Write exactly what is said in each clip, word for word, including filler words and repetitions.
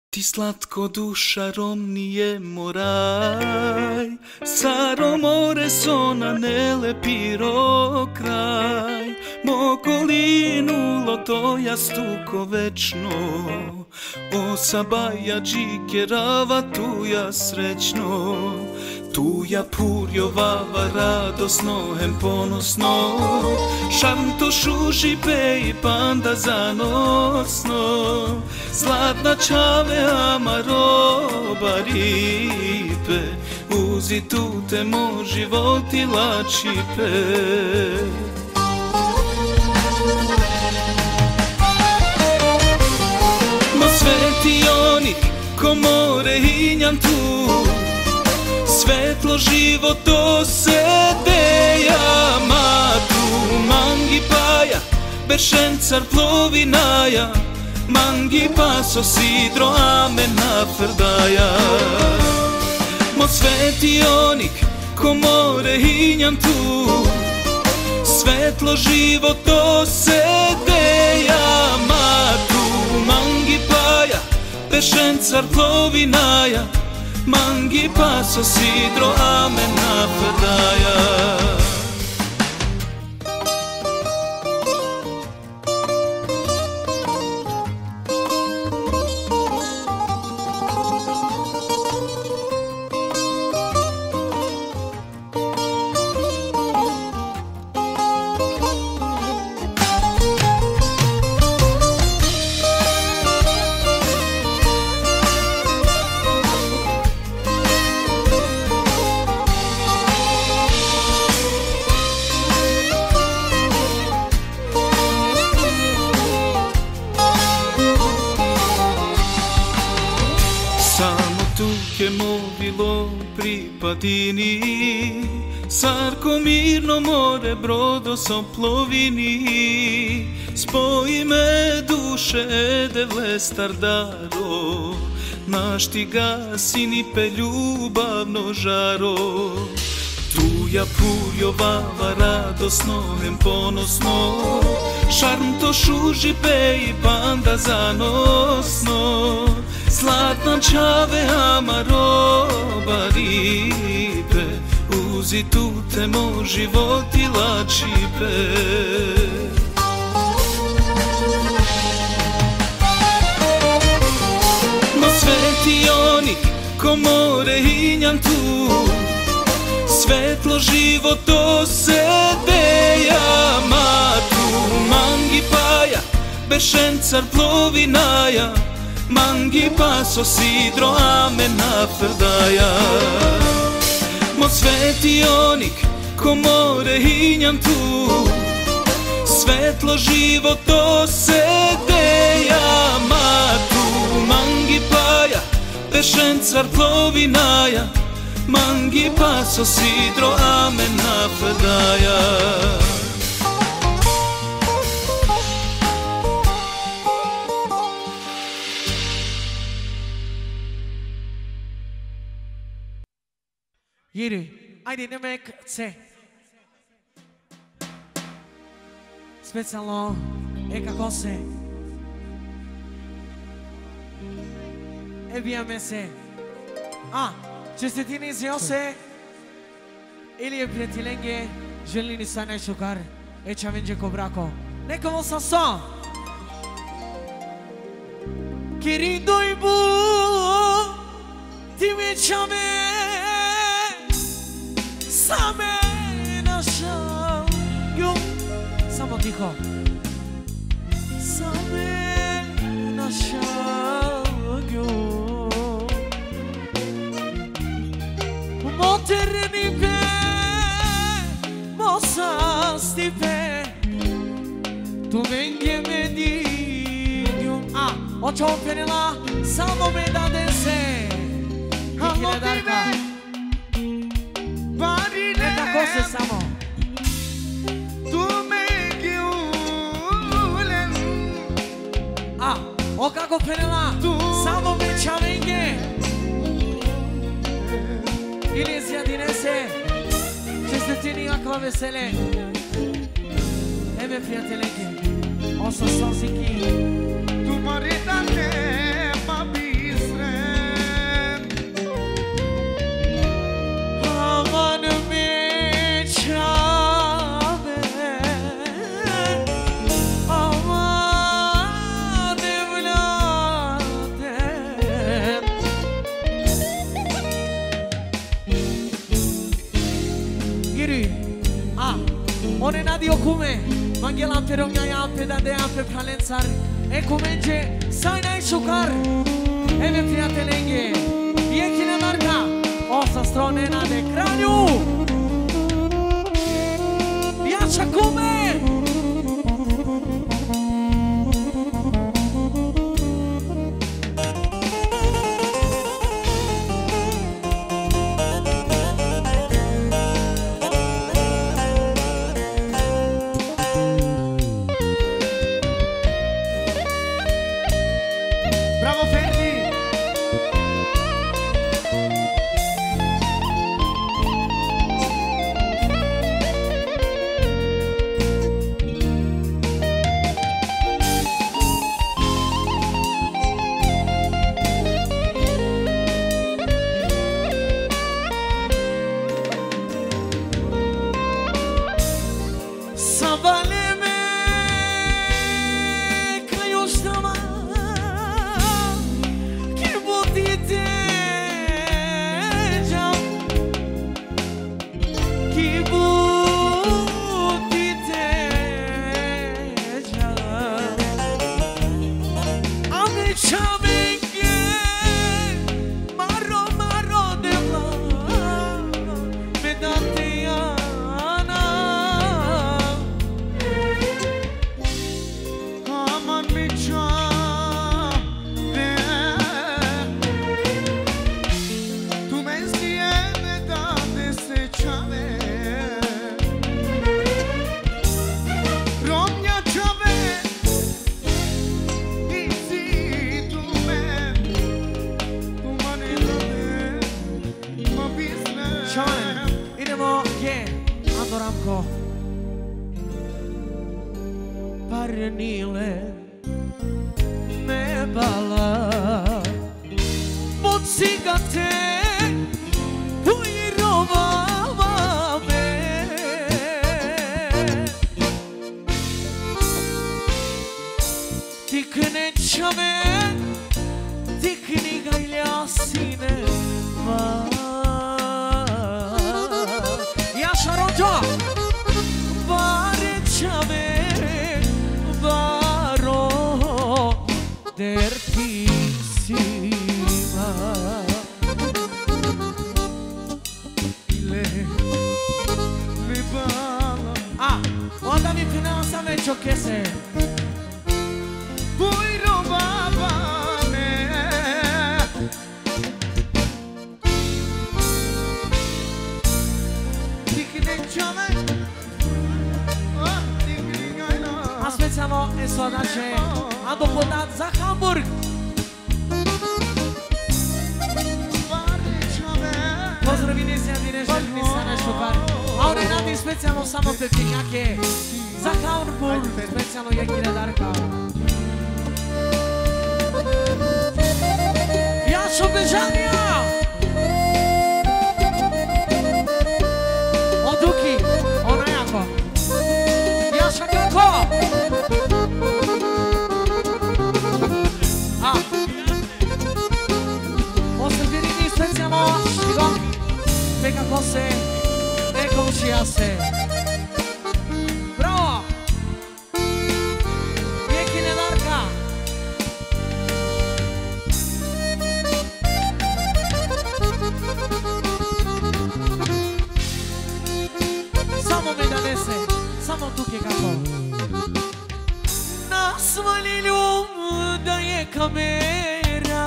Ti slatko duša romnije moraj, Saro more sona ne lepiro kraj, Mokolinu lotoja stuko večno, Osa baja džike rava tuja srećno, Tuja purjovava radosno hem ponosno, Šanto šuši peji panda zanosno, Zlatna čave amaroba ripe, Uzi tu te mo životi lačipe. Mo svetionik ko more hinjam tu, Svetlo životo se deja matu, Mangi paja, Bešencar plovi naja, Mangi paso sidro amena frdaja. Mo svetionik ko more hinjam tu, Svetlo životo se deja matu, Mangi paja, Bešencar plovi naja, Mangi paso sidro amena frdaja. Bilo pripadini, Sarko mirno more brodo soplovini, Spoji me duše edevle stardaro, Naš ti gasini pe ljubavno žaro, Tuja purjovava radosno hem ponosno, Šarm to šuži peji panda zanosno, Zlatna čave amaroba ripe, Uzi tu te mo životi lačipe. Mo svetionik ko more hinjam tu, Svetlo životo se deja matu, Mangi paja, Bešencar plovi naja, Mangi paso sidro amena frdaja. Mo svetionik ko more hinjam tu, Svetlo životo se deja matu, Mangi paja, Bešencar plovi naja, Mangi paso sidro amena frdaja. Jiri, ajde ideme C. Specijalno Eka Kose. Evijame se. A, čestitini iz Jose. Ilije prijateljenge, želini sa najšukar. Eća venđe ko brako. Nekomo sam sa. Querido Ibu, ti me chame. Same našao ju. Samo tiho. Same našao ju. Moterni pe, mosa stipe, tu venghe medium. Ah, ocho operela, samo me da dese. Nikile Darka. Neka Kose samo. A, o kako penela, samo me čavenge. Ilizija dinese, čestitini akva vesele. Eme prijateljenge, oso sosiki. Tu marita ne ma bis. One nadio come Mangela per ogni ape da de ape kalensar E comenge sai nai shukar E me priate lenge Jekine narka Osa strone na de kraniu Jača come Parnile me bala Mocigate Puirova me Tikne chame Tikni gailasine va Ya sharoja Vare chame Dertissima Le mi bala Ah, mandami finanza me ciò che sei Vuoi robava me Tiknecciame Aspețiamo e sodace Ando podat za Hamburg Pozdravini se Adine željni sa nešto par A one radi specijalno samo pepinjake Za Hamburg specijalno Jekine Darka Jašo Bežanija Od Duki Ona jako Jaša kako Ah O să veni specijalno Știgom Pe kako se Ne komšija se Bravo Jekine Darka Samo mi donese Samo tu je kako Nasvali ljub da je kamera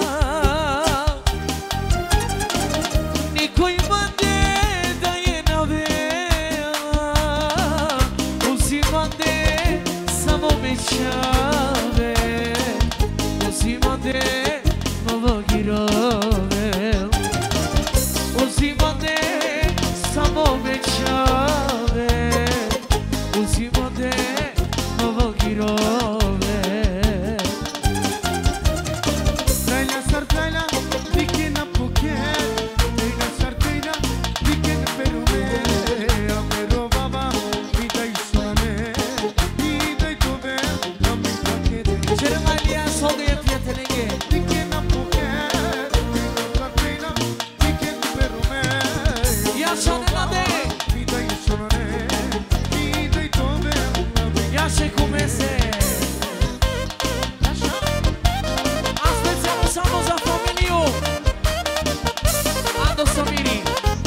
Niko ima de da je navela Uzima de samo mećave Uzima de novo girove Uzima de samo mećave Uzima de novo girove Trajla sar trajla Dike na poket Trajla sar trajla Dike na perume A me robava Vida i sunane Vida i tove A me kakete Ceremalia solde je prijateljenge Dike na poket Trajla sar trajla Dike na perume Ja šane na de Vida i sunane Vida i ese. Astăzi anunțăm za familiu. Ando Samiri.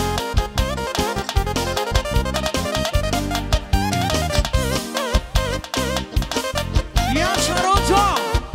Ia Sharoto.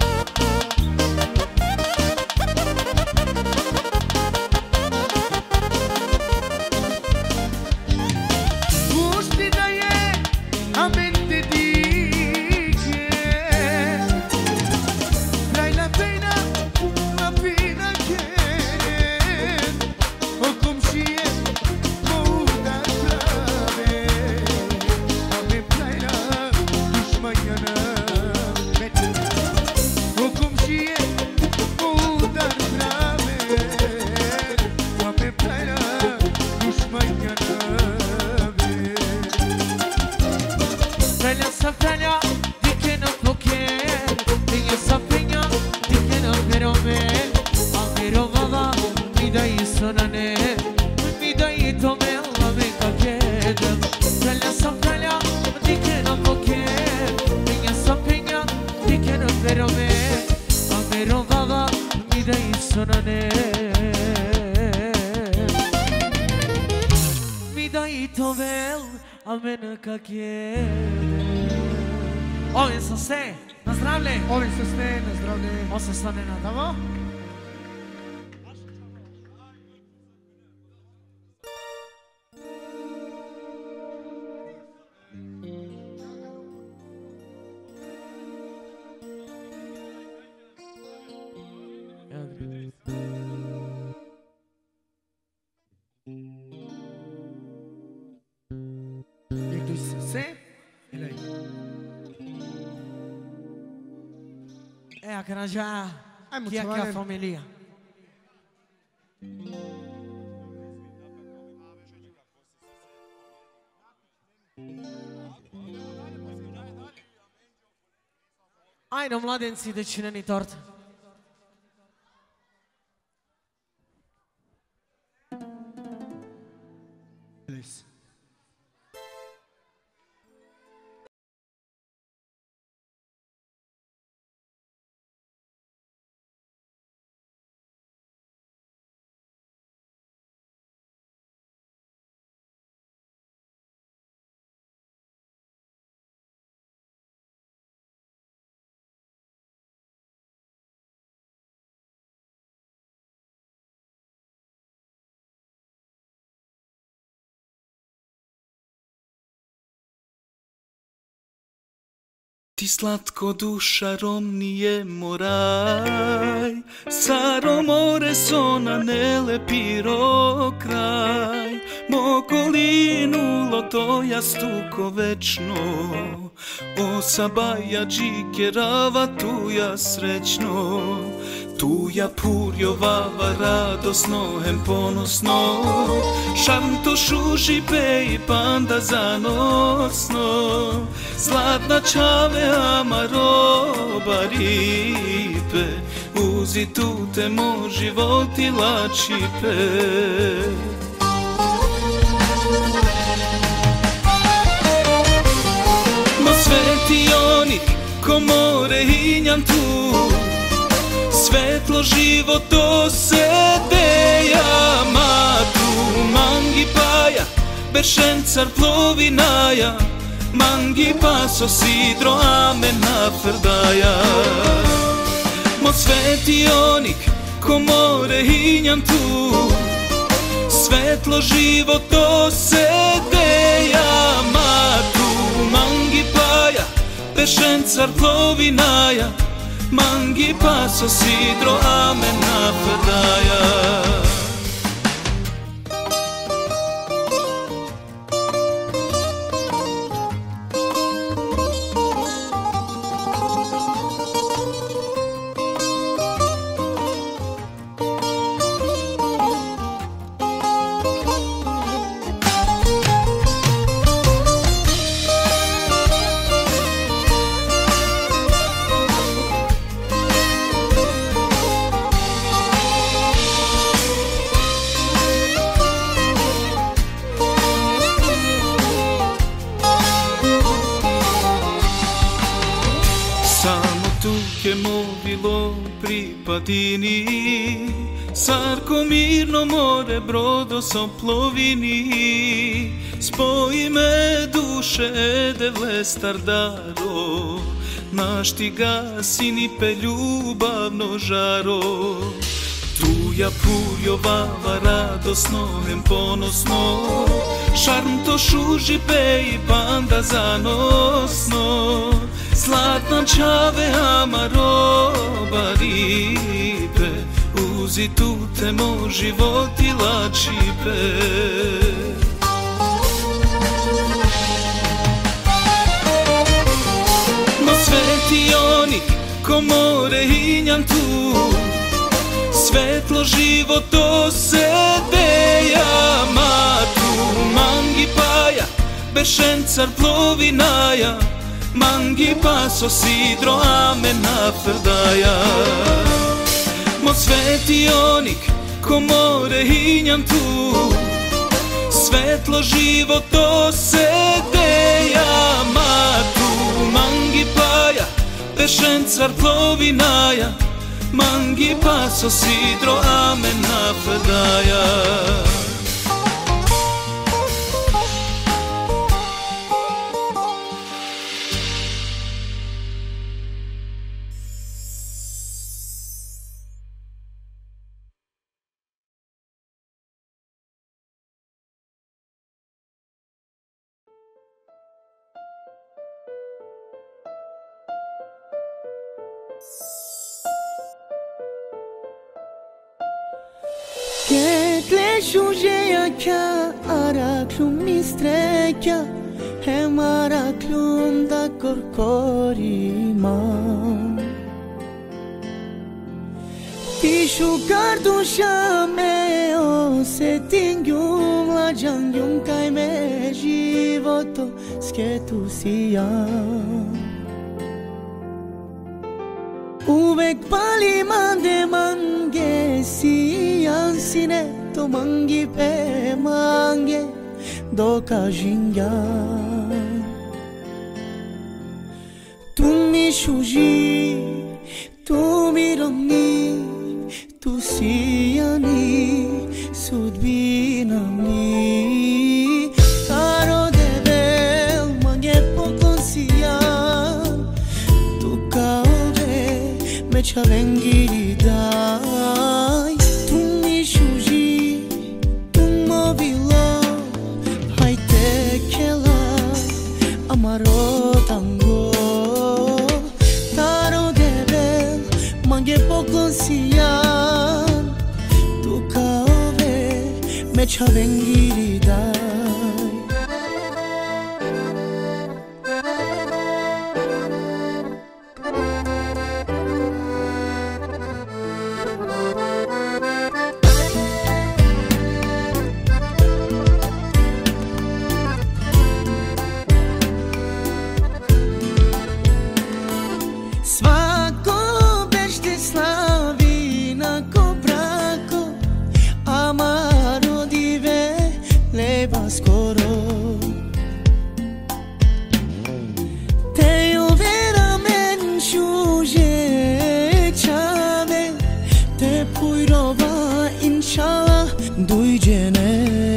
Ovdje sam se, na zdravlje. Ovdje sam se, na zdravlje. Ovo se stane na tamo. É, a cara já que é a família. Ajde, mladenci, da će neni torta. Ti slatko duša romnije moraj, Saro more sona ne lepiro kraj, Mokolinu to jastuko večno, Osa baja džike rava tuja srećno, Tuja purjovava radosno, hem ponosno, Šanto šuši pe i panda zanosno, Zlatna čave amaroba ripe, Uzi tu te moj život i lačipe. Mo sveti oni ko more injan tu, Svetlo životo se deja matu, Mangi paja, Beršencar plovi naja, Mangi paso sidro amena frdaja. Mo sveti onik ko more injan tu, Svetlo životo se deja matu, Mangi paja, Beršencar plovi naja, Mangi paso sidro amena frdaja. završilo pri Padini, Sarko mirno more brodo soplovini, spoji me duše devle stardaro, naš ti gasini pe ljubavno žaro. Tuja pujovava radosno em ponosno, šarm to šuži pe i panda zanosno, zlatna čave amaro baripe, uzi tu te moj život i lačipe. No svetionik ko more hinjan tu, svetlo životo se deja matu, mangi paja, bešencar plovi naja, mangi paso sidro amena frdaja. Mo svetionik ko more hinjan tu, svetlo životo se deja matu, mangi paja, bešencar plovi naja, mangi paso sidro amena frdaja. Che cleșugeia chiar araclum mistrecha, hem araclum da corcorima. Tishu cardușa meo se tingium la jangium cai me životo sketusiam. Uvek pali mande mange sian sine to mangi pe mange doka jinga. Tu mi shuji, tu mi romni, tu siani sudbinamni. Caro de bel mange pokon sian, tu kaove me chavengi dai. Tu mi shuji, tu movilo, hai te kela amaro tango. Taro de bel mange pokon sian, tu kaove me chavengi dai. Svako bešte slavi na koprako, amaro dive leva skoro. Te overa men shuže čave, te pujrova inshallah dujđene.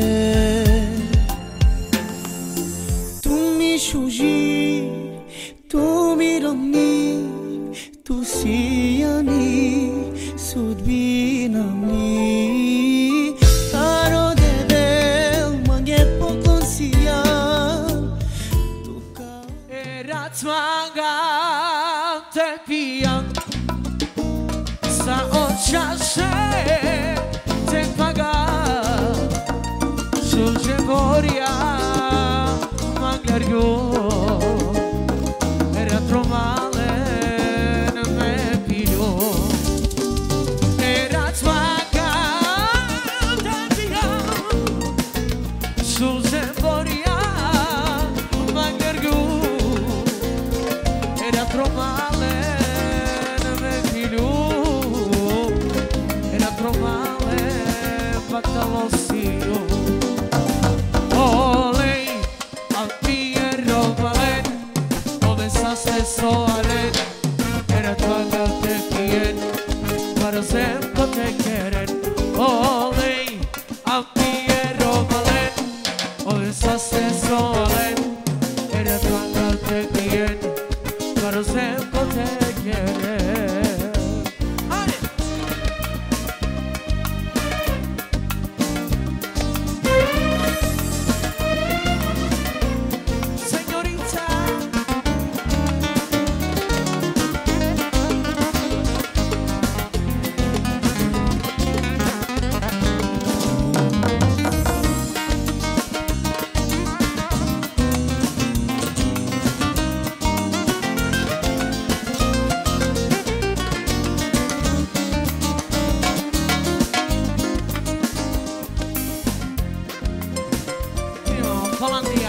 Tu mi shuži, tu mi romni, tu siani sudbinamni. Caro de bel mange pokon sian, tu kao Erat mangam te pijam, sa očaše te pagam, suže vorja manglargo. Erat romale So I let, era tu vijen karo sem ko te kjere. Hajde! Señorita Hollandia.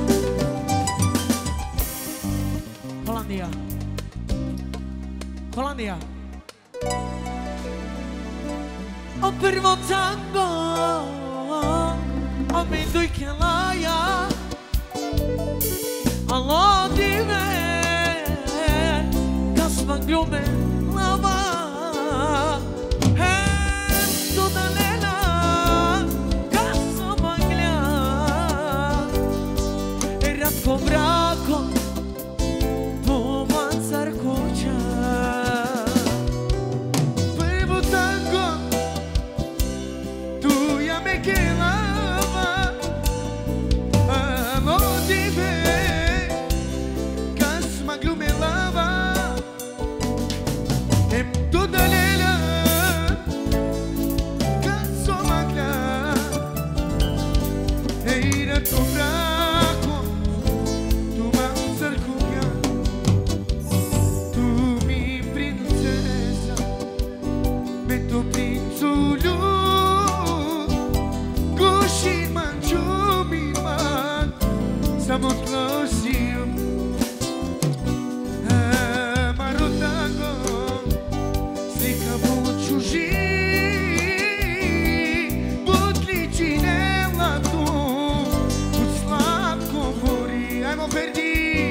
Hollandia. Hollandia. O prvo tango, o mi dujke laja, alo dive, kasma glume lava, hem tu da lela, kasma glja, erat ko brako, tu mancar kuća. Prvo tango, tu ja me kelava, alo dive, kasma glume lava, em tu da lela, kasma glja, eira tu brako, tu mancar kuća, tu mi princesa, me tu princulju, guši man čumi man, samo tlosiju, amaro tango, slika buču ži, butliči nela tu, u slatko bori, ajmo perdi.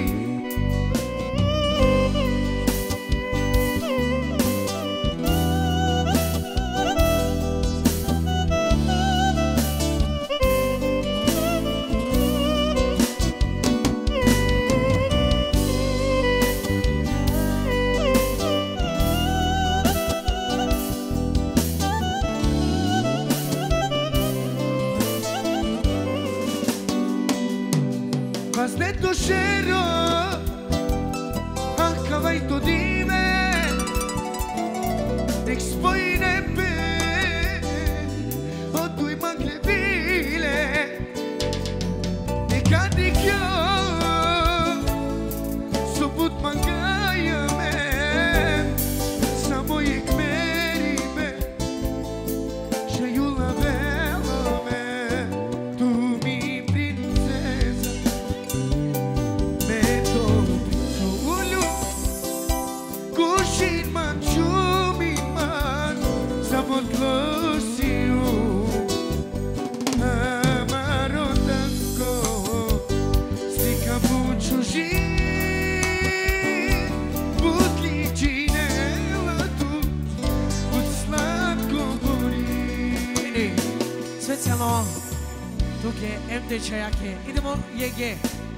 Vas detto scero, a cavallo di me, nek spoj nebe, od due manche vile, nekad ih jo, subut mangaja me, samo ih meri me, žeju lavelo me, tu mi princesa, me to princulju, guši man čumi man, samo tlosiju, amaro tango, slika buču ži, butliči nela tu, uz slatko bori. Vidi, specijalno tuke M D Čajake. Idemo J G.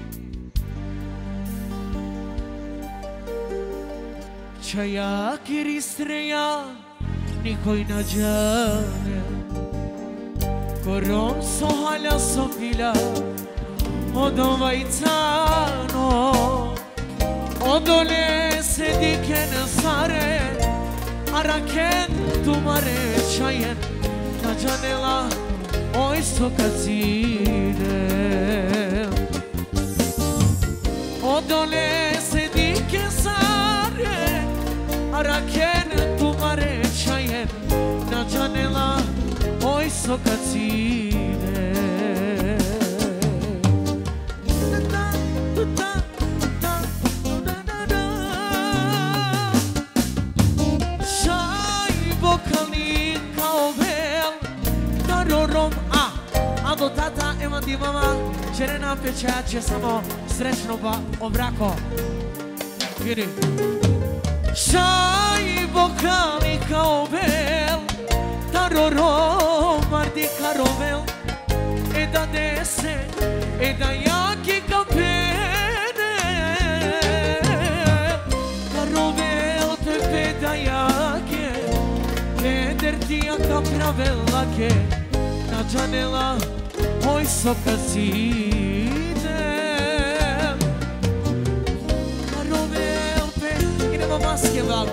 Čajaki ristreja, nikoj nađane, korom so halja so pila, od ovajcano, od dole se dike na sare, a raken tu mare čajen, nađanela, oj so kacine. Od dole se dike sare, a raken tu mare čajen, nađanela, oj so kacine. Do tata, ema di mama, žena pečače samo srećno ba obrako. Vidi. Šaj bokali kao bel, taroro mardi karovel, e da dese, e da jaki kapene, dia capra bella che na janela oi so casine a Romeo pe idemo basketball.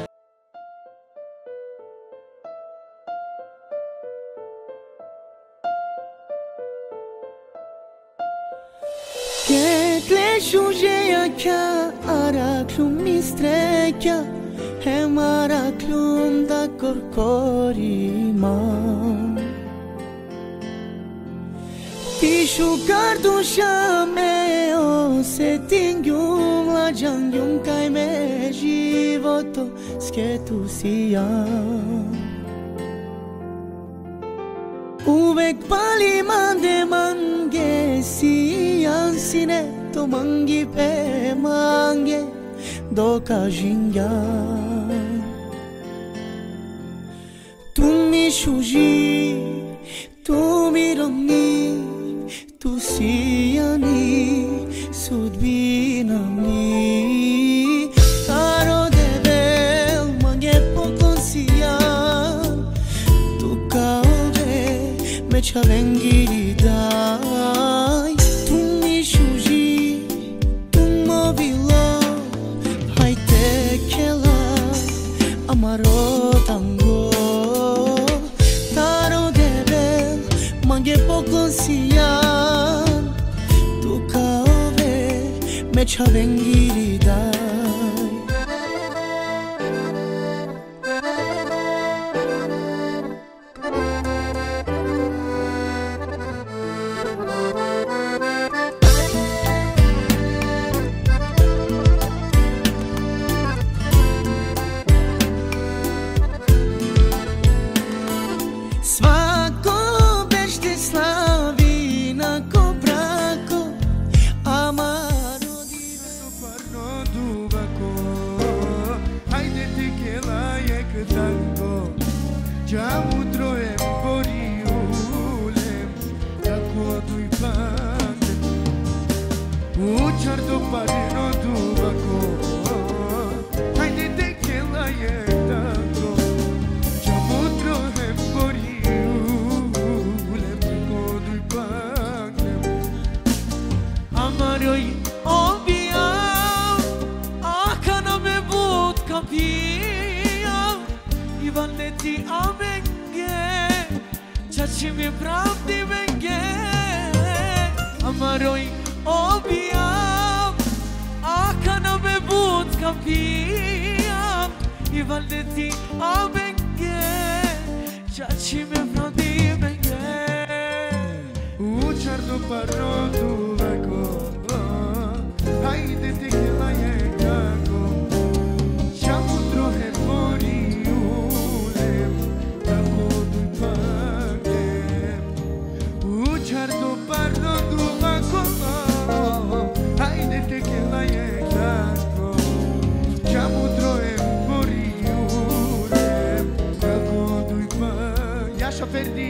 Ketle shujeja kja araklum mistrekja Hem araklum da korkorima Ti shukardu shame ose tingjum la jangjum kaj me životo sketu si jam Uvek pali mande mange si ansine to mangi pe mange do kajinga Tu mi shuji tu mi roni tu siani sudbina mi Taro devel mange pokon sian Tu kaove me chavengi dai Tu mi shuji tu movilo hai te kela amaro tango Taro devel mange pokon sian Tu kaove me chavengi dai Svako bešte slavi na ko brako Amaro Divento parno duvako Hajde ti kela je tango Già mutro e poriulem Tako duj pande Učardo parno duvako Hajde ti kela je tango Già mutro e poriulem Tako duj pande Amaroi obiam Akana me but kapiam Ivan leti amenge Chachi mi pravdi menge Amaroi obiam Akana me but kapiam Ivan leti amenge Chachi mi pravdi menge Učardo parno duvako Hajde ti kela je kako Già mutro e poriulem Tako duj pagem Učardo parno duvako Hajde ti kela je kako Già mutro e poriulem Tako duj pagem Jasha perdi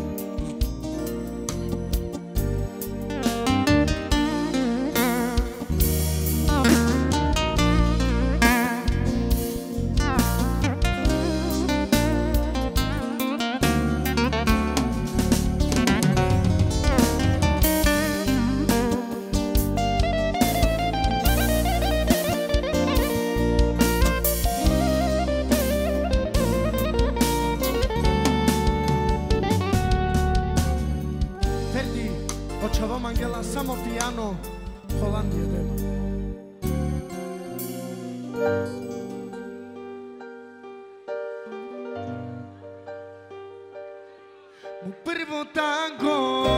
Očavam Angela samo piano Holandija tema Mu prvo tango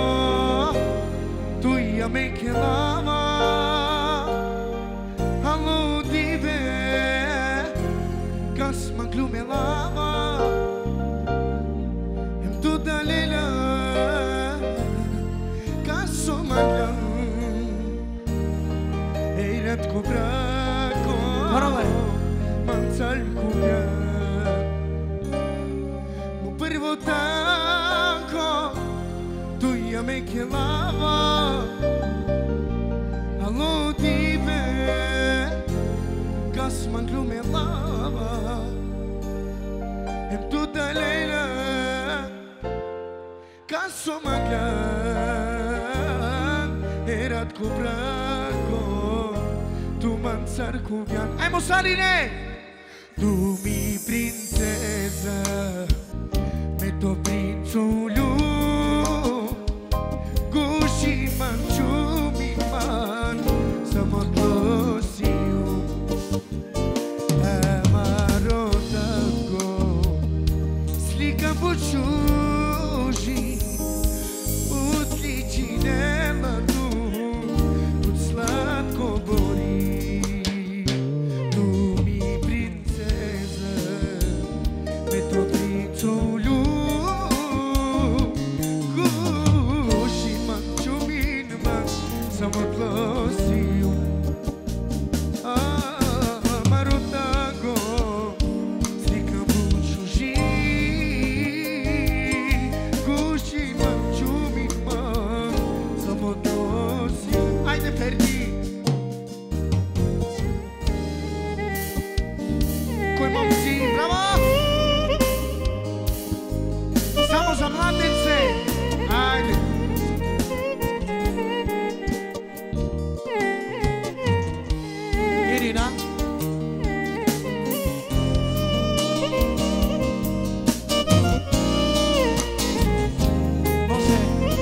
Tu ja me kelama Alo dive Kas man glume lava Em tu dalela Somalian Eirat kubrako Mancal kubja Mu prvo tanko Tu ja me kelava Alo dive Kas man glume lava Em tu da lejla passo magan erat cu braco tu manzar cu vian ai Musarine tu mi princesa me to prințuliu guși manciumi man să mă glosiu amaro tango slika buciuži utličinela tu put slatko bori tu mi princeza me to prințuliu guși manciumin man să mă glosiu amaro tango slika buciuži guși manciumin man să mă glosiu ai de perdi coi momci bravo estamos a mladense haide Irina Moze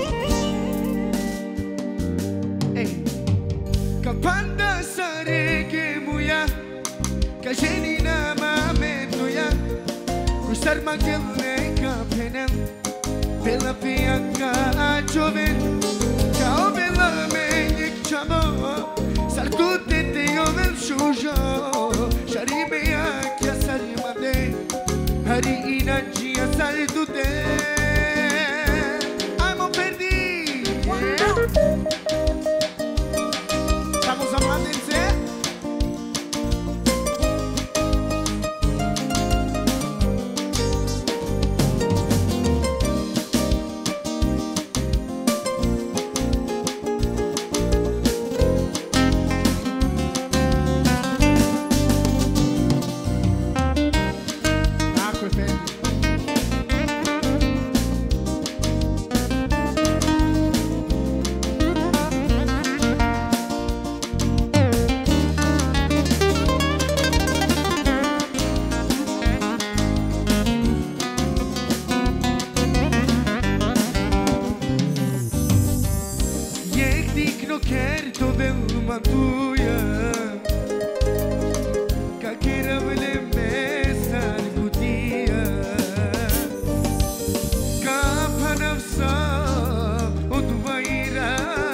Ei, Kapanda sareke muya Kajenina mametuya Kusar magilne kapenen Bela pianka ajoven Kao bela menik chamo Sartute te yovel shujo Sharimeya kya sarimade Hari inanjia sartute Amo perdi Estamos hablando en serio Acqua e ferro Jektik no kerto velma tuja Kakera vele mesar kutia Kapa nafsa odvaira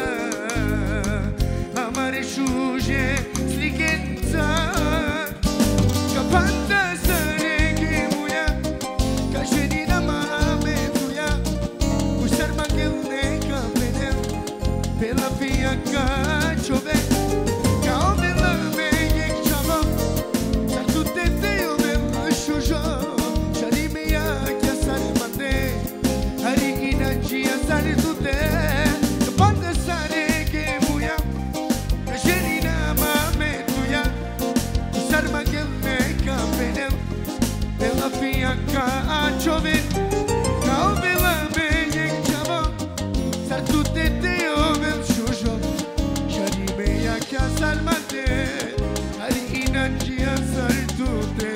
Amare shuje slikenza Kapanda sareke muya Kajenina mametuya Kusar magilne kapenem Pela pianca chove Kao bela meyek chamo Sartute te yovel shujo Sharimeya kya sarimande Hari inanjia sartute Kapanda sareke muya Kajenina mametuya Kusar magilne kapenem Pela pianca chove Kao bela meyek chamo Sartute te yovel shujo Sharimeya kya sarimande Hari inanjia sartute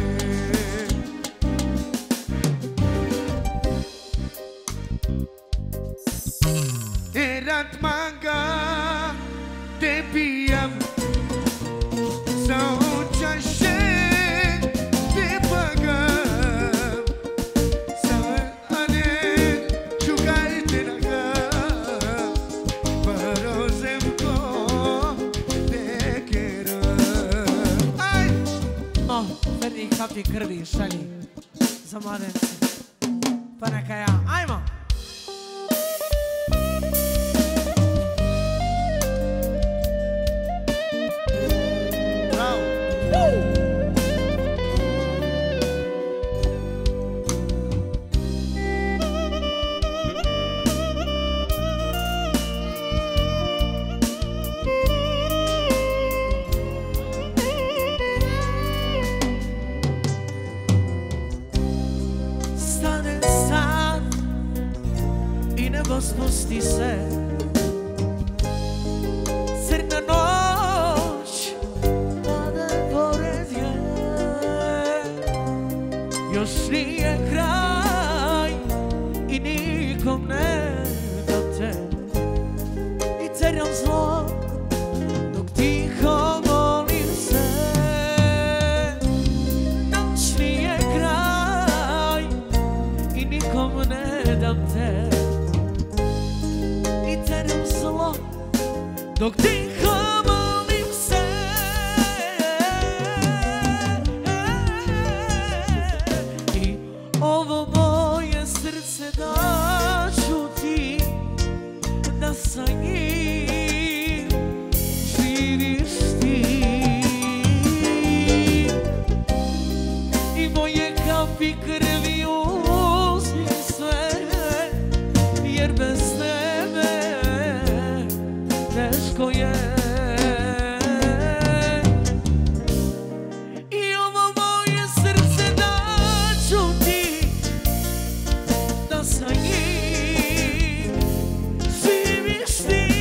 Erat manga te piam Sau chashe te pagam Sau ane chugar te nagam Parozemko te keram Ai! No, ferdi capii crbii šalji za mladence Pa neka ja, ajmo Bravo! Sta nel sud spusti se crna noć pade pored je. Još nije kraj i nikom ne dam te i teram zlo dok tiho molim se. Noć nije kraj i nikom ne dam te i teram zlo dok tiho molim se. I ovo moje srce daću ti da sa njim živiš ti. I moje kapi krvi uzmi sve, jer bez tebe teško je. I ovo moje srce daću ti da sa njim živiš ti.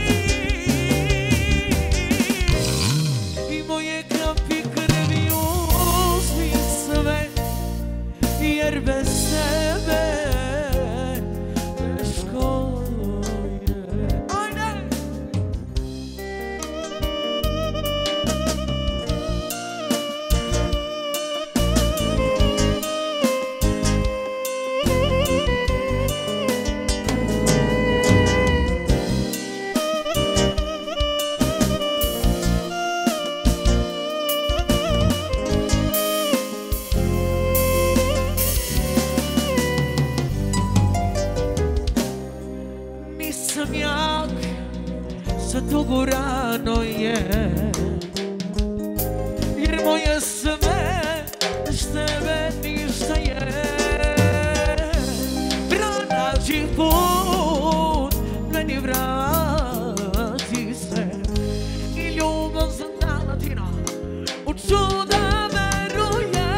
I moje kapi krvi uzmi sve, jer bez tebe teško je. Ajde! Nisam jak, za dugo rano je, jer moje sve bez tebe ništa je. Pronađi put, meni vrati se i ljubav za Dalmatina u čuda veruje.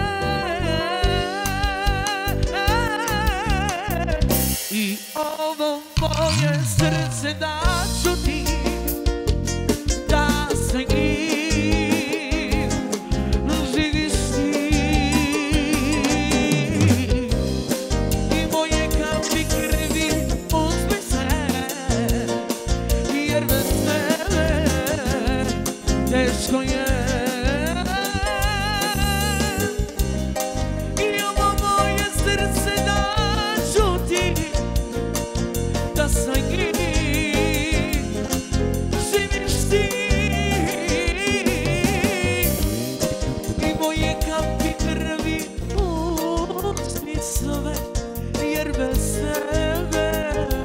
I ovo moje srce daću ti da sa njim živiš ti. I moje kapi krvi uzmi se, jer bez tebe teško je. I ovo moje srce daću ti da sa njim živiš ti. I moje kapi krvi uzmi sve, jer bez tebe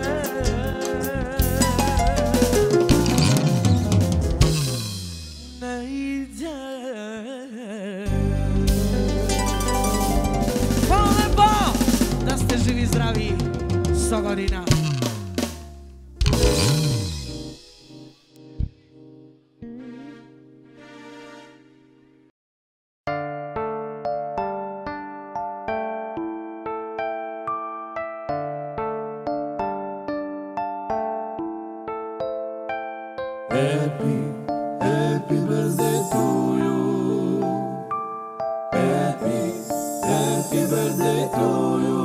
ne ide. Hvala lepo da ste živi zdravi sto godina. Happy, happy birthday to you. Happy, happy birthday to you.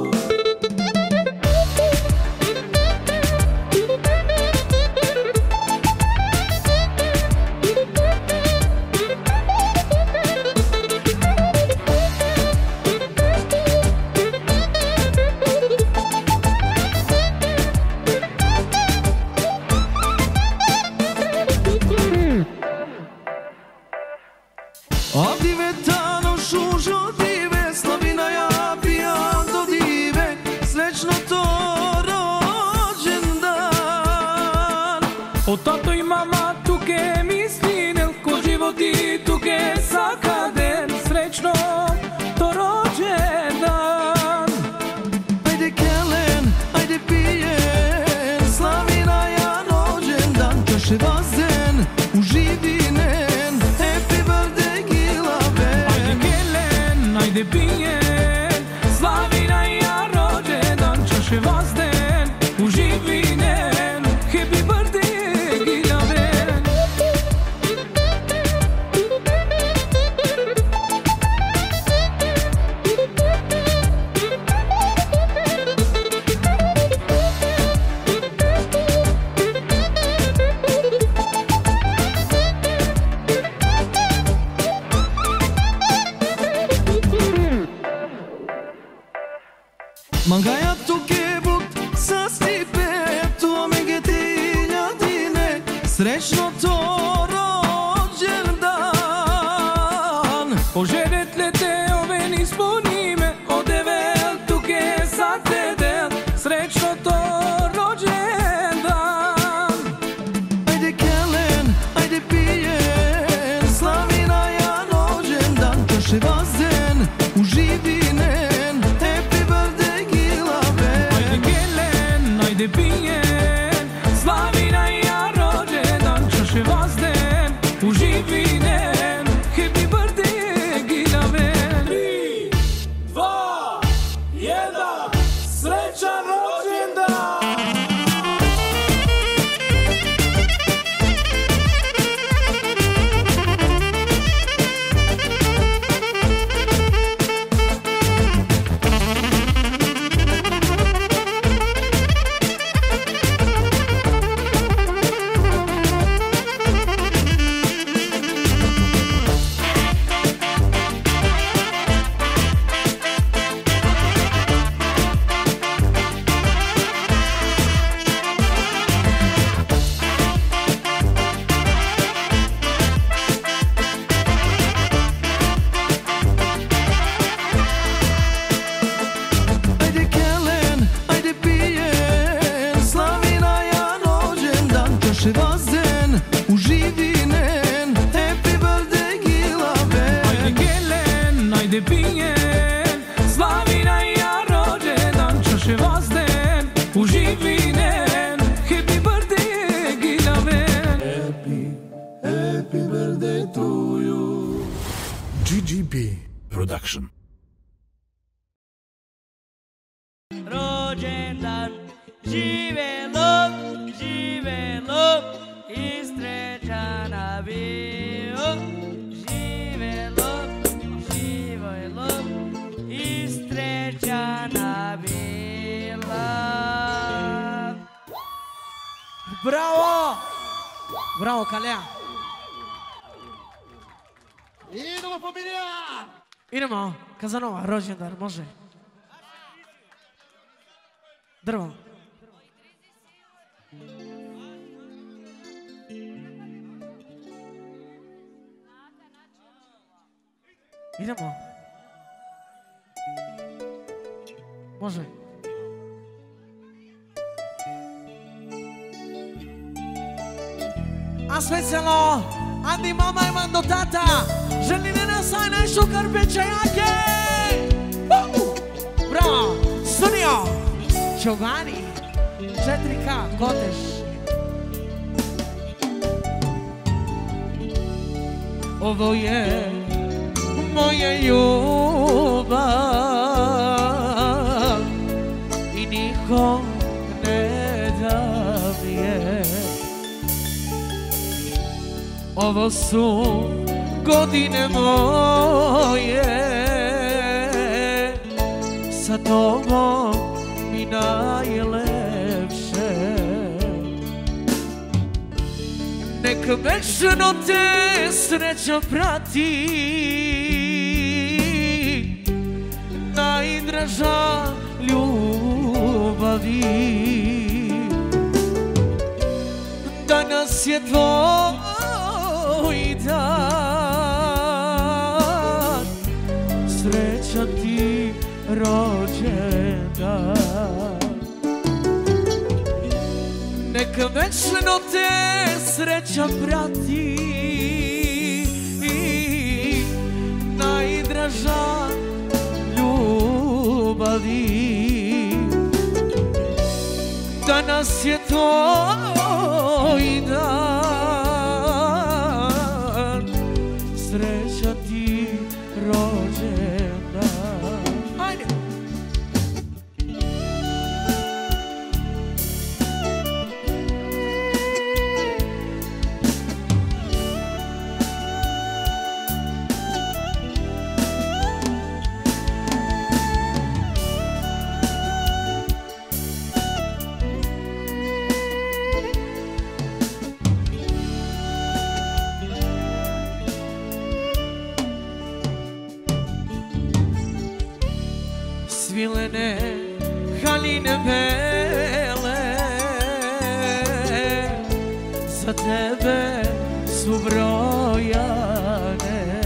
Addivettano sciuscio dive, slavina ja pijan do dive, srećno to rođendan. O tato i mama tuke misli, nelko životi tuke sakaden, srećno to rođendan. Ajde kelen, ajde pijen, slavina ja rođendan, kaše bazen, uživinen, happy birthday gilave. Ajde kelen, ajde pijen, slavina ja rođendan, čaše vazden, Mangaja tu kebut sa stipe, tu me getilja dine, srećno to rođendan. Poželjet le te ove nispunime, odevel tu ke sa te del, srećno to rođendan. Ajde kelen, ajde pijen, slavina ja rođendan, kaše bazen, uživinen, happy birthday Gilaven. Ajde kelen, ajde pijen, slavina ja rođendan, čaše vazden, uživinen, happy birthday Gilaven. Tri, dva, jedan, srećan rođendan! Ajde kelen, ajde pijen, slavina ja rođendan, kaše bazen, uživinen, happy birthday Gilaven. Ajde kelen, ajde pijen, slavina ja rođendan, čaše vazden, uživinen, happy birthday Gilaven. Happy birthday to you. G G B Production. Rođendan, živelo, živelo i srećana bio. Živelo, živelo i srećana bila. Bravo! Bravo, Kalea! Idemo familija! Idemo, Kazanova, rođendan, može. Drvo. Idemo. Može. A specijalno, Andi mama i Mando tata, želi ne nas aj najšu karpeća jake. Bravo, studio, Giovanni, četiri K, Koteš. Ovo je moja ljubav i niko ne da mi je. Ovo su godine moje, sa tobom mi najlepše. Nek večno te sreća prati, najdraža ljubavi. Danas je tvoj dan, sreća ti rođendan. Nek večno te sreća prati, najdraža ljubavi. Danas je tvoj dan, sreća ti rođendan. Ajde! Svilene haline bele za tebe su brojane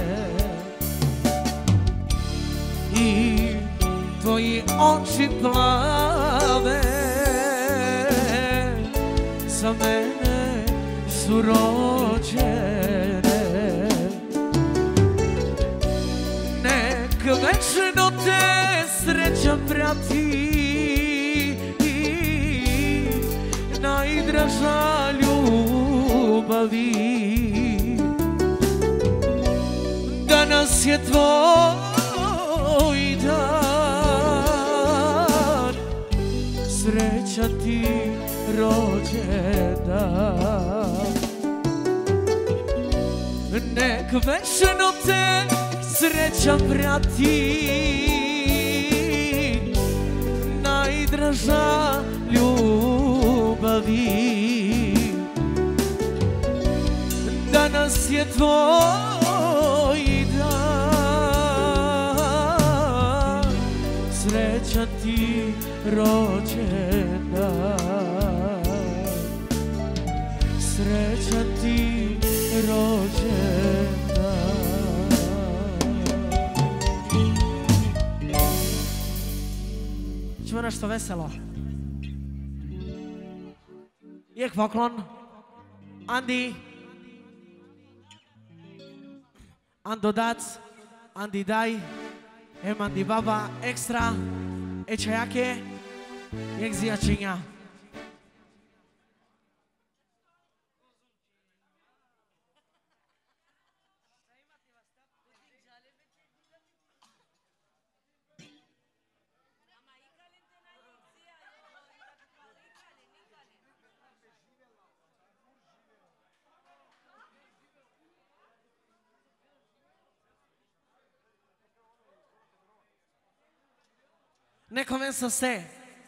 i tvoji oči plave za mene su rođene. Nek večno te sreća prati, najdraža ljubavi. Danas je tvoj dan, sreća ti rođendan. Nek večno te sreća prati, najdraža ljubavi. Danas je tvoj dan, sreća ti rođendan, sreća ti rođendan. Ćemo nešto veselo. Jek poklon Andi, Ando Dac, Andi Daj, Em Andi Baba Ekstra, Ečajake, Jek Zijačinja. Ne comienza se.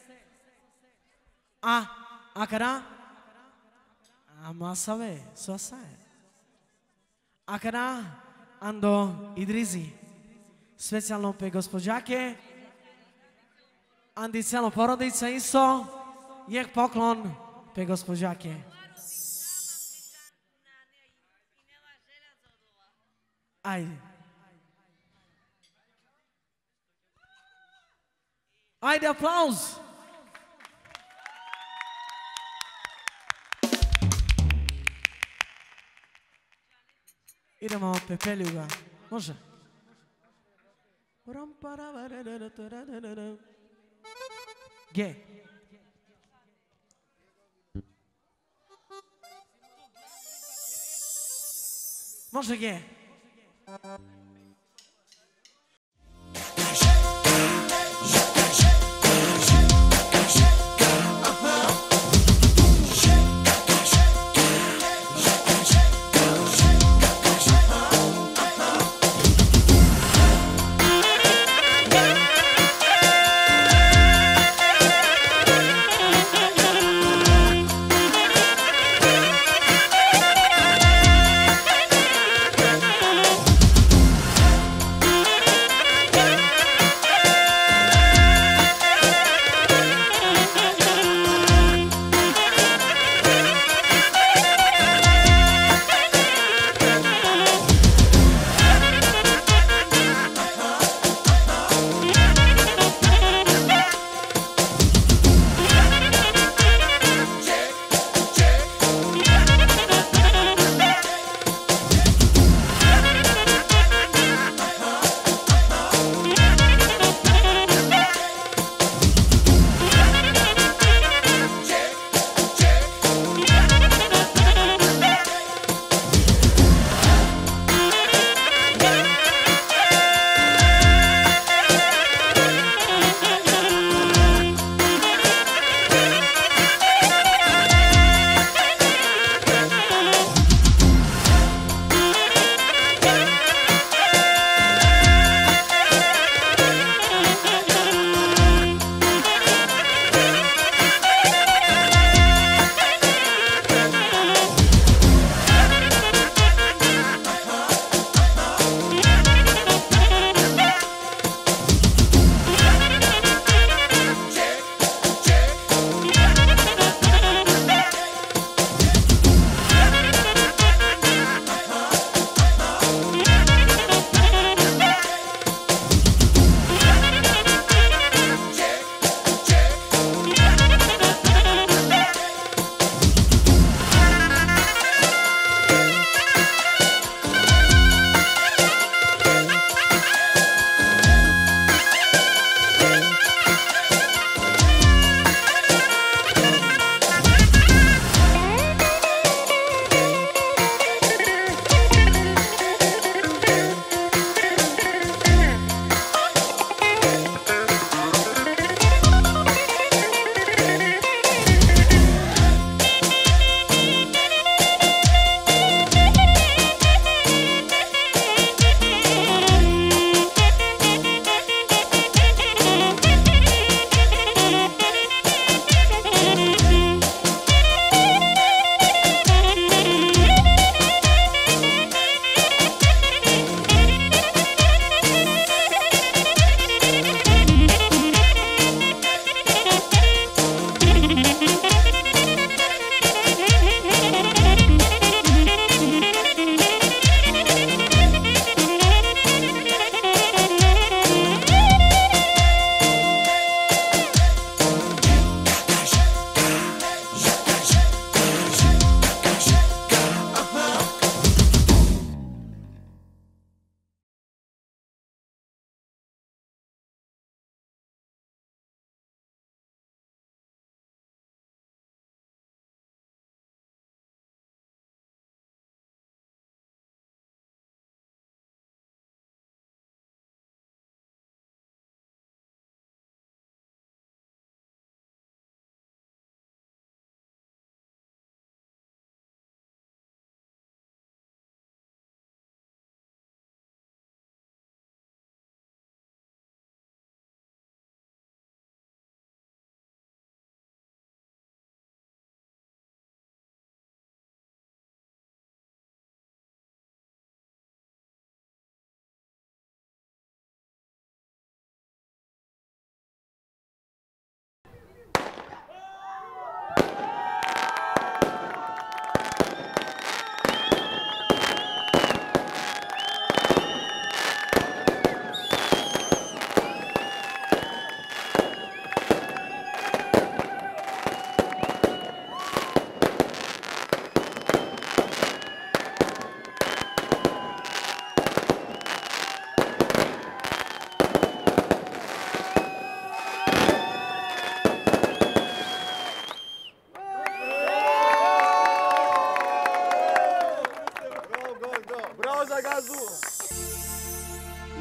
A, akara. Ama sabe, so sabe. Akara Ando Idrizi. Specijalno pe gospođake. Andi cijelo porodica isto. Jek poklon pe gospođake. Ajde. Ajde, aplauz! Idemo Pepeljuga. Može? G. Može G.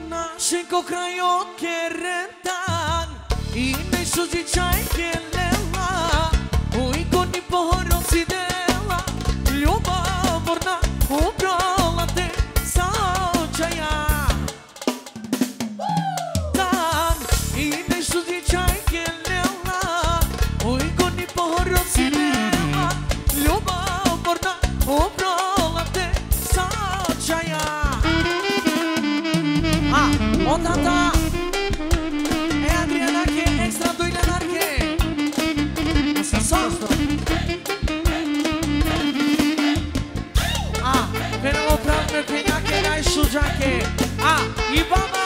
Našinko krajo kerentan I nešto žičaj kelela Ujko ni pohoroci dela Ljubomorna ubrala te sa očaja Dan I nešto žičaj kelela Ujko ni pohoroci dela Ljubomorna ubrala te sa očaja O tata E Adriana che extra doi lenarche Să sosto A Venelo pravme penjake najšuđake A I baba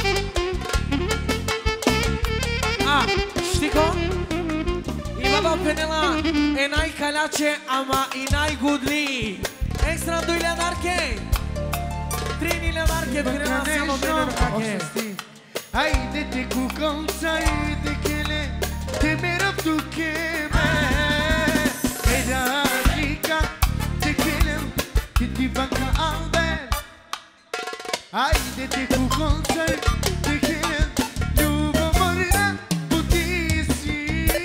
A Štiko I baba penela E najkaljače ama I najgudli Extra doi lenarche Trini lenarche penela samo lenarche Haide-te cu conța, haide che le te meră tu che me Era rica, te che le che ti banca albe Haide-te cu conța, te che le ljubomorna putisi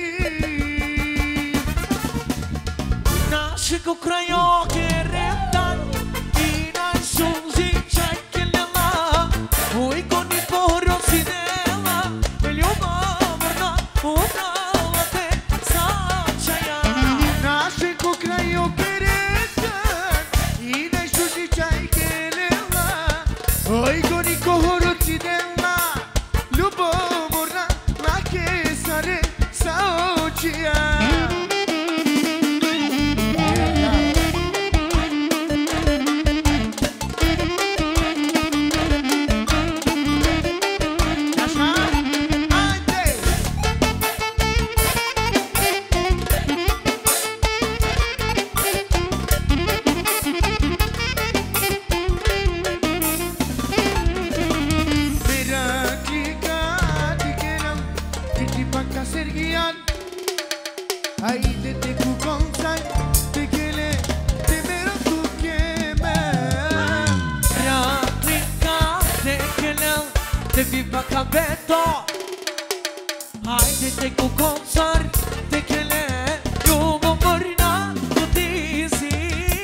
Našiko krajo kerentan I najšuži čajkeljela Ujko ni pohoroci dela Ljubomorna ubrala te sa očaja Našiko krajo kerentan I najšuži čajkeljela Ujko ni pohoroci dela Ljubomorna lake sare sa očija Haide-te cu conța, te chele, te meră tu cheme Replica te kelel, te viva cabeto Haide-te cu concert, te kele Ljubomorna putisi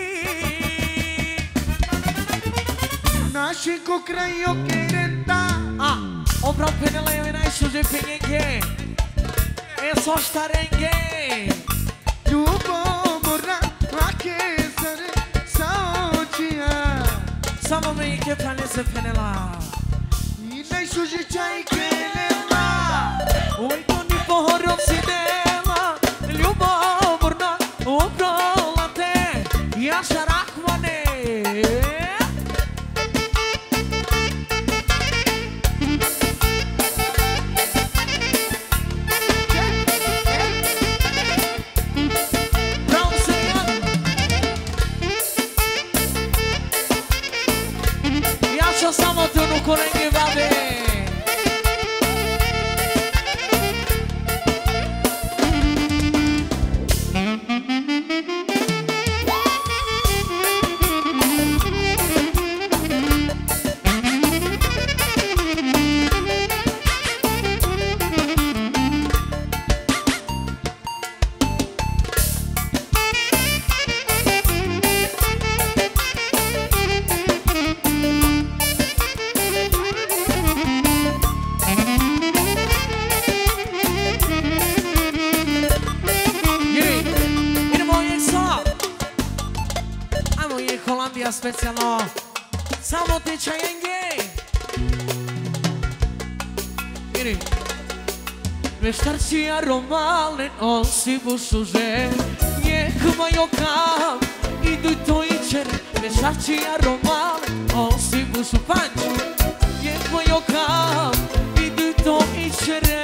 Našinko krajo kerenta A, obrao penela eu najšuže penjenge E só estarenge Ljubomorna lake sare sa očija Samo me ike planese penela I najšuži čajkelela Ujko ni pohoroci dela Ljubomorna ubrala te Jaša Rahmane Bravo Sejna Jaša samo te unu kolenge babe Specijalno Samo ti čajenge Iri Veštarci aromalen On si bušuže Njeh majo kam Idu to i čere Veštarci aromalen On si bušu panč Njeh majo kam Idu to i čere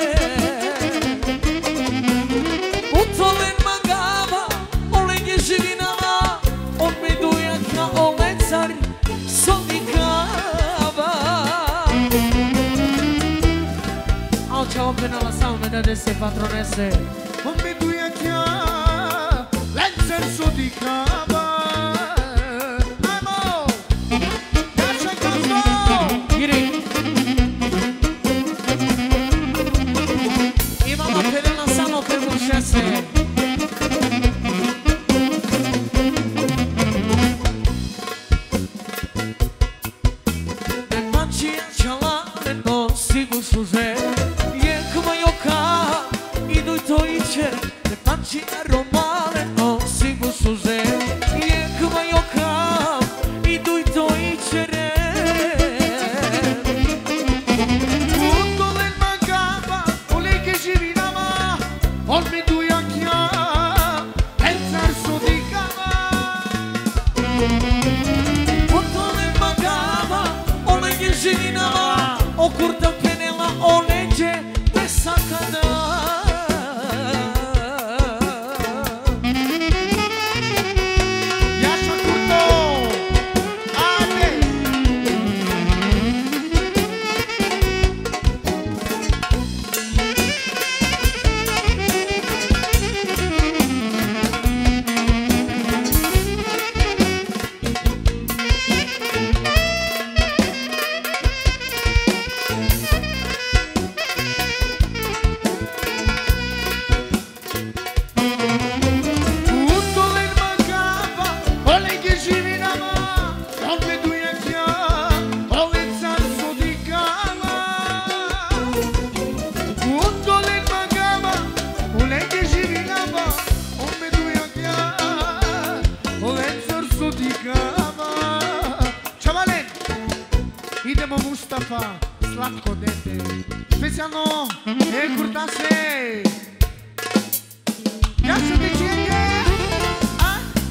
Utolen magava Olen je živinama On me duja kao lecar Sonikava A oče openala samo me da dese patronese On me duja kja Lencer sodikava Ajmo Naša kazno Iri suze je come io ca I due tuoi cer le tanci aromale non si può suze je come io ca I due tuoi cer Tutto le mancava o lei che ci vinava o mi due acchia e il verso di cava Tutto le mancava o lei che ci vinava o curta penela o legge te sacada Iașa curto Ade Tutto le mancava o lei che ci vinava non mi due acchia o il verso di cava Tutto le mancava o lei che ci vinava non mi due acchia o il verso di cava Čavalen idemo Mustafa slatko dete specijalno e kurtase Jaša dečenje a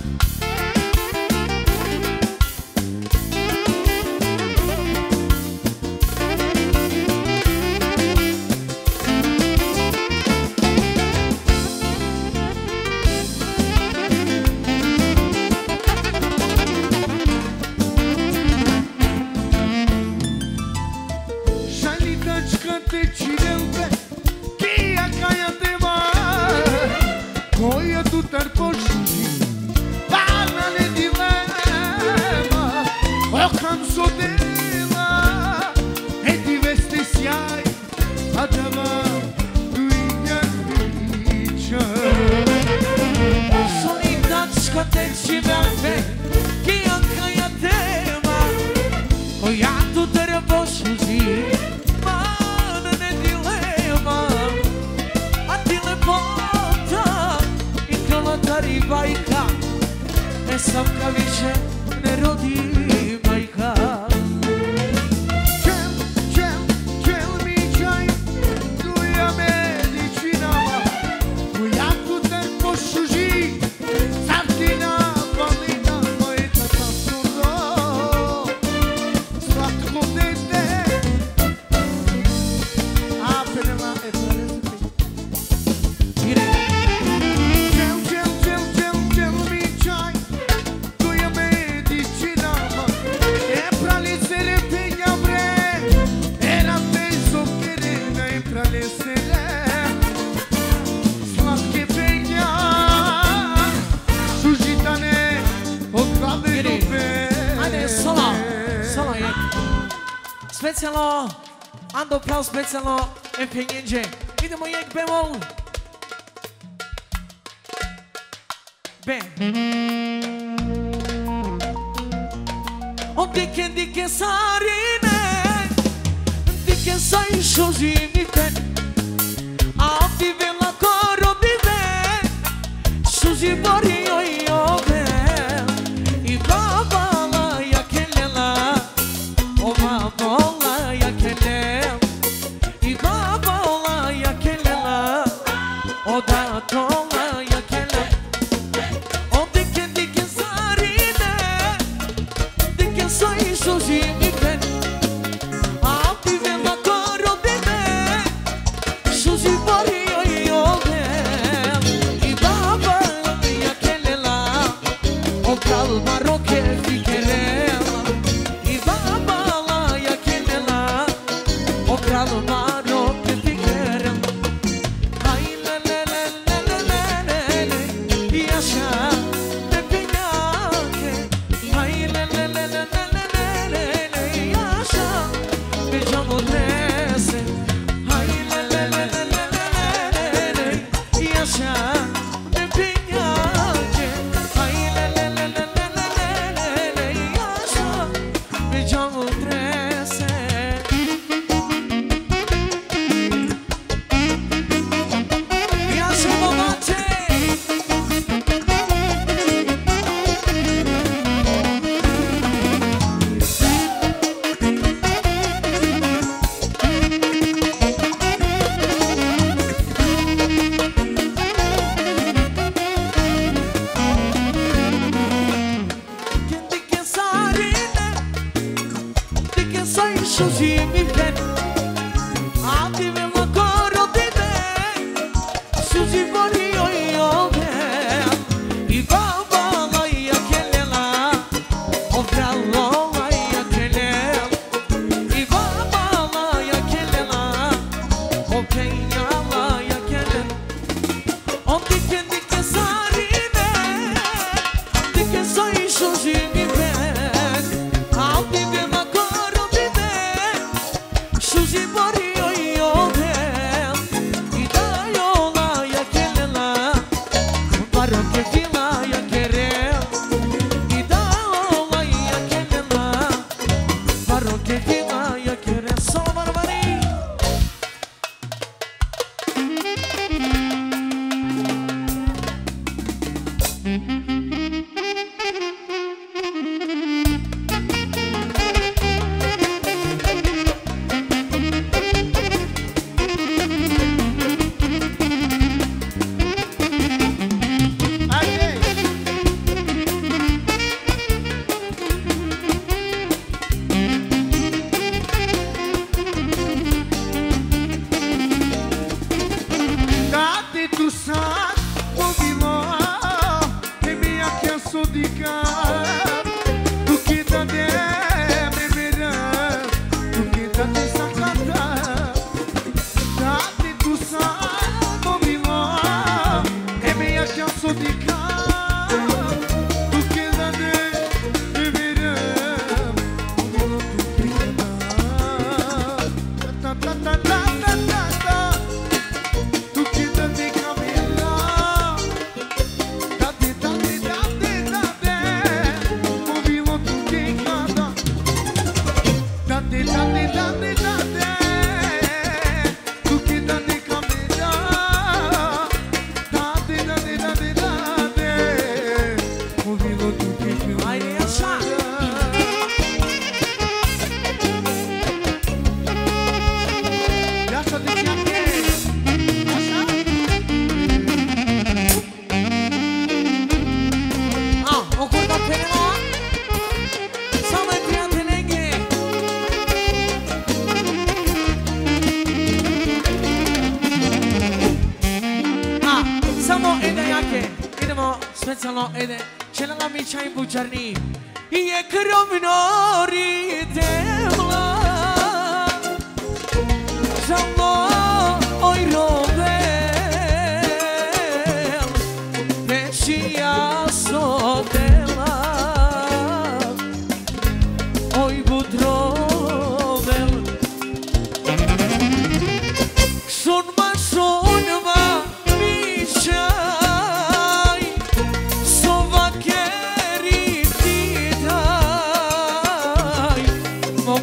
Šalitačka te činelbe Kija kaja te va Koja tu tarpoši Vana ne dilema Okam so dela E ti veste sjaj A da vam Duinja priča Solitačka te činelbe Kijaka ja tema Koja tu trbošuzi Mana ne dilema A ti lepota I kalotari bajka E samka više ne rodi majka Čel, čel, čel mi čaj Tuja medicinama Koja tu tarpošuži Sartina valina Moje tata suro Slatko dete A penela e prelezite Čel, čel, čel, čel, čel mi čaj Tuja medicinama E pralizele penja bre Era penso querida e pralizele Slatke penja Sužitane od glave do pete Ajde, solo, solo je Specijalno Ando prav specijalno E penjenđe Idemo jek bemol Be O dike dike sarine Dike sa išo zimite A ti vela koro dive Suzi borio i ove I babala ja kelela O babala ja kelela I babala ja kelela O da tola ja kelela O dike dike sarine Dike sa išo zimite A ti vela koro dive Suzi borio i ove I babala ja kelela O kalma roke fikerela I babala ja kelela O kalma roke fikerela Aj le le le le le le le le Jaša te penjake Aj le le le le le le le le le Jaša me džamo trese Aj le le le le le le le le Jaša te penjake Aj le le le le le le le le Jaša me džamo trese sai shuzi mi pen Ati me ma koro di me Shuzi bori yo yo me I baba la ya kelela O frallo la ya kelela I baba la ya kelela O peña la ya kelela O dike dike sarine Dike sai shuzi mi pen Ati me ma koro di me Shuzi bori yo yo me I da yo la ya kelela Baro ke vila ya kerel I da la ya kelela Baro ke vila ya kerel Solo barbari Date tu sat, mobilo, e mia che assodica. Tu che da te me vera, tu che da te sacata. Date tu sat, mobilo, e mia che assodica. Tu che da te me vera, mobilo tu che da. Ta ta ta ta ta ta ta. Tu che da te camilla, da te da te da te da te, mobilo tu che cada, da te da te da te da te, tu che da te camilla, da te da te da te da te, mobilo tu che cada. Ai essa Lascia di fianche, lascia. Ah, o kurda penema Sama priyante lenge Ah, samo ede yake Idemo specijalno ede Čelanga mi čaj bučarni I je kromnori temla Žalno oj robel Nečija sodela Oj budrovel Šunma šunma mišaj Sova keri ti daj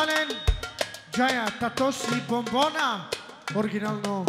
Valen, Jaya, Tatoshi, Bombona, original no.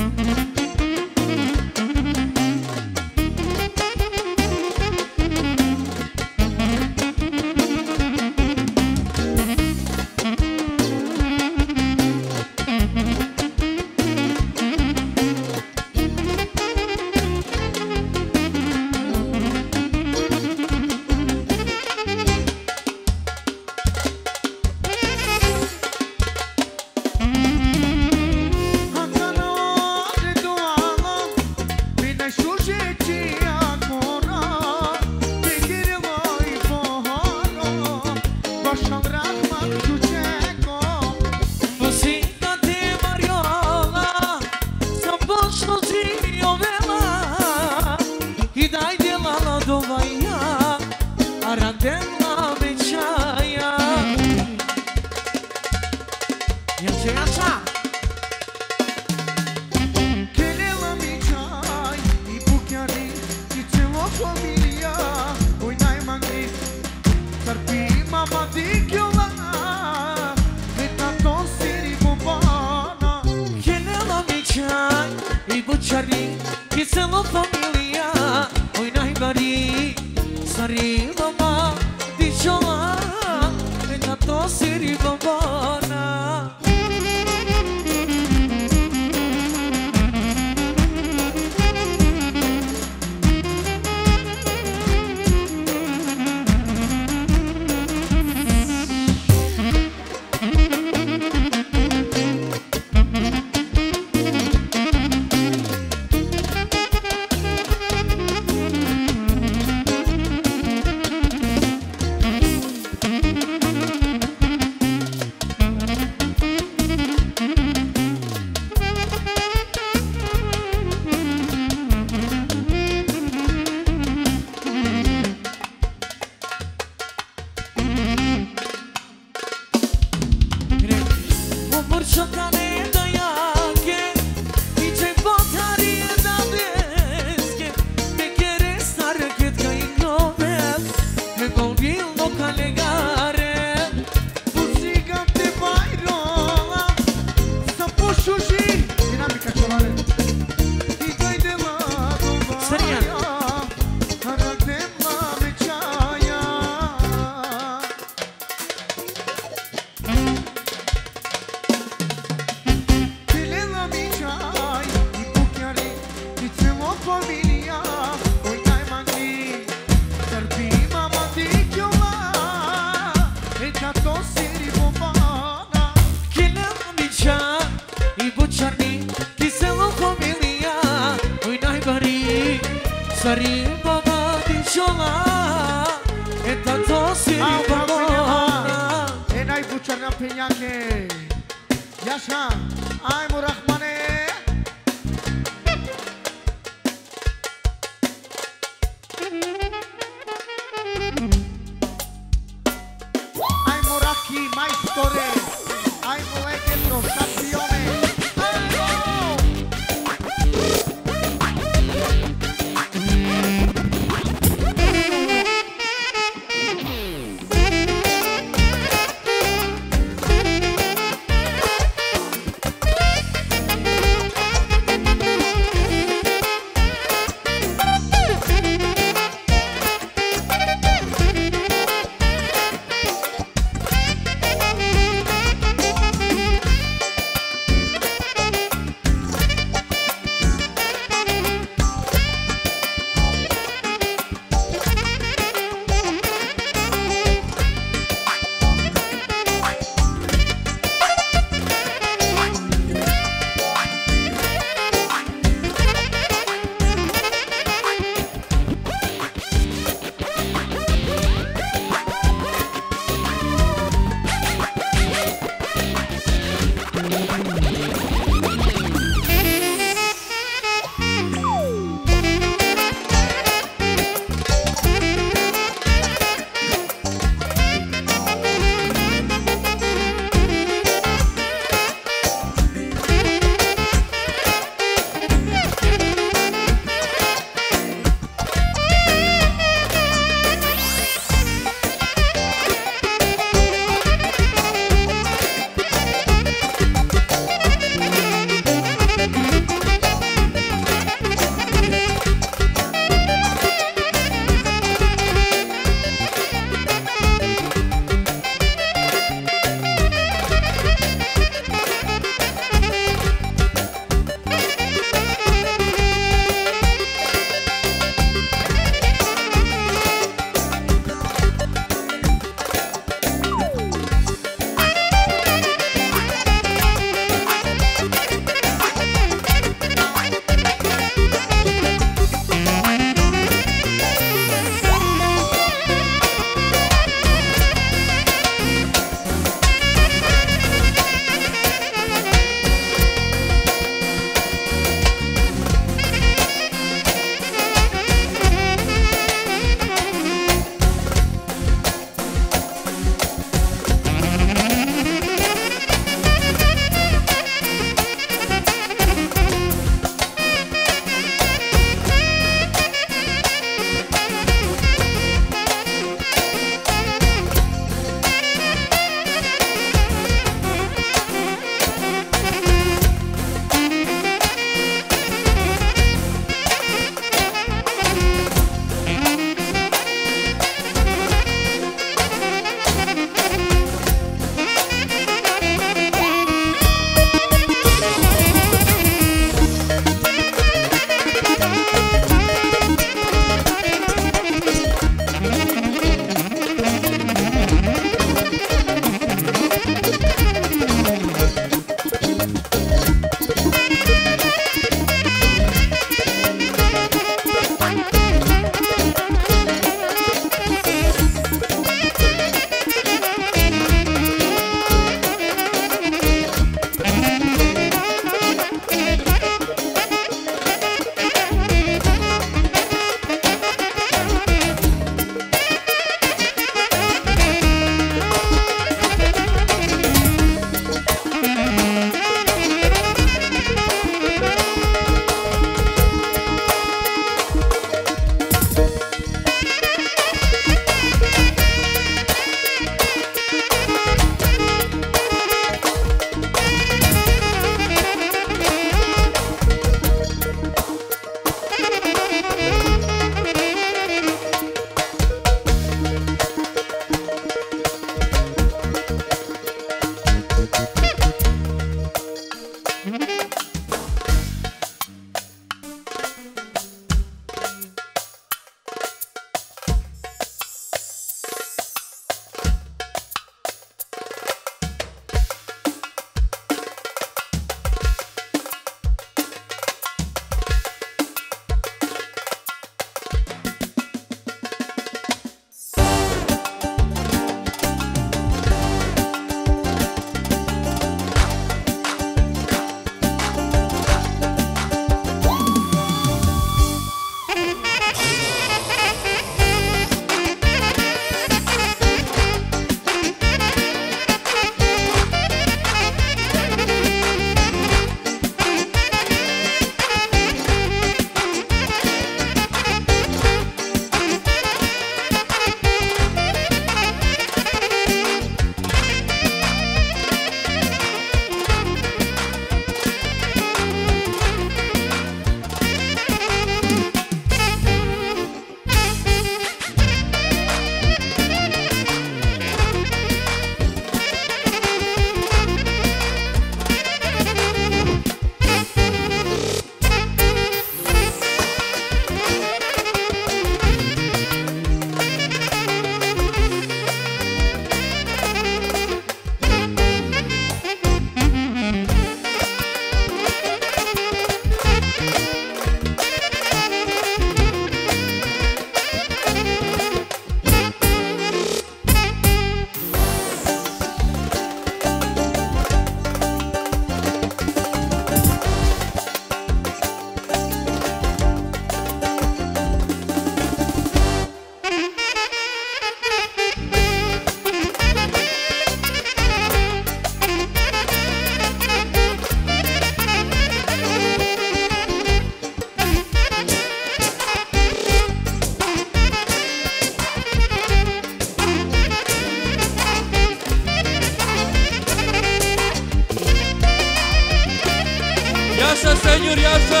Iasă, senior, iasă!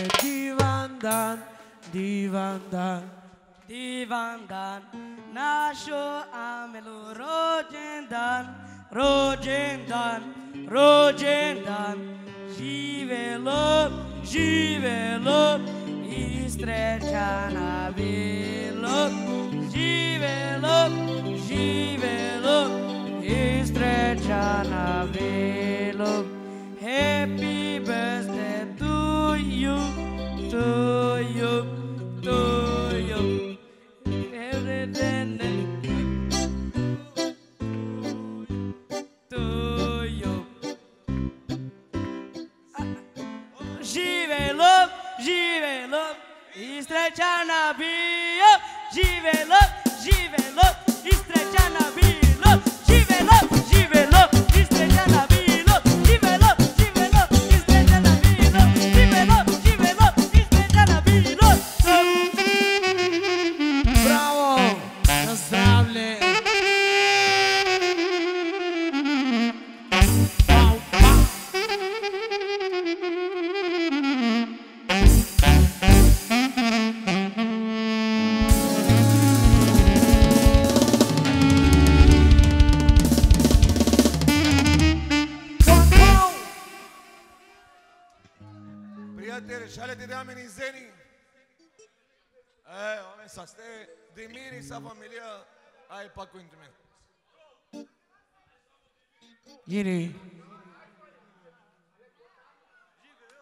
divandan, divandan. Divandan, nasho amelu rojendan, rojendan, rojendan. Živelo, živelo, Istrečana bilo. Živelo, živelo, Istrečana bilo. Happy birthday to you, to you, to you. Every day, to you. Živelo, živelo, Istrečana bio. Živelo, živelo, Istrečana bilo. Živelo, živelo, Istrečana bilo. Živelo, živelo, Istrečana bilo. Živelo, živelo, Istrečana bilo. Bravo, na zdravlje. Pau, pau. Prijatelj, šaljete da meni zeni. E, ome sa ste, dimiri sa familija, aj pa kuntme. Yine